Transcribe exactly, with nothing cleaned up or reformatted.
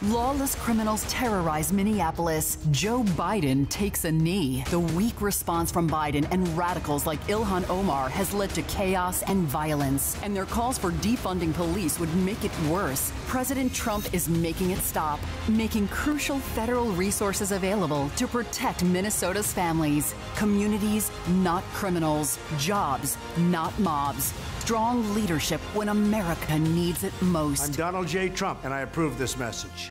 Lawless criminals terrorize Minneapolis. Joe Biden takes a knee. The weak response from Biden and radicals like Ilhan Omar has led to chaos and violence, and their calls for defunding police would make it worse. President Trump is making it stop, making crucial federal resources available to protect Minnesota's families. Communities, not criminals. Jobs, not mobs. Strong leadership when America needs it most. I'm Donald J. Trump, and I approve this message.